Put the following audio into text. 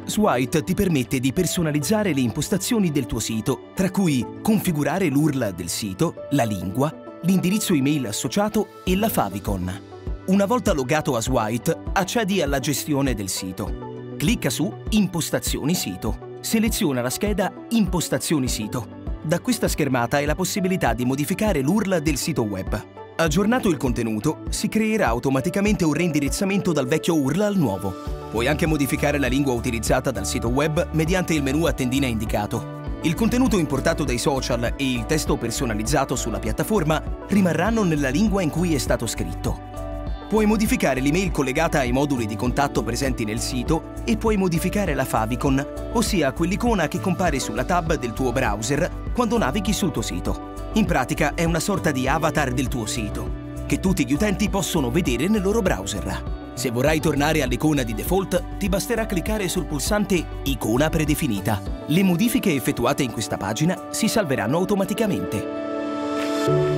Swite ti permette di personalizzare le impostazioni del tuo sito, tra cui configurare l'URL del sito, la lingua, l'indirizzo email associato e la favicon. Una volta logato a Swite, accedi alla gestione del sito. Clicca su Impostazioni sito. Seleziona la scheda Impostazioni sito. Da questa schermata hai la possibilità di modificare l'URL del sito web. Aggiornato il contenuto, si creerà automaticamente un reindirizzamento dal vecchio URL al nuovo. Puoi anche modificare la lingua utilizzata dal sito web mediante il menu a tendina indicato. Il contenuto importato dai social e il testo personalizzato sulla piattaforma rimarranno nella lingua in cui è stato scritto. Puoi modificare l'email collegata ai moduli di contatto presenti nel sito e puoi modificare la favicon, ossia quell'icona che compare sulla tab del tuo browser quando navighi sul tuo sito. In pratica è una sorta di avatar del tuo sito, che tutti gli utenti possono vedere nel loro browser. Se vorrai tornare all'icona di default, ti basterà cliccare sul pulsante Icona predefinita. Le modifiche effettuate in questa pagina si salveranno automaticamente.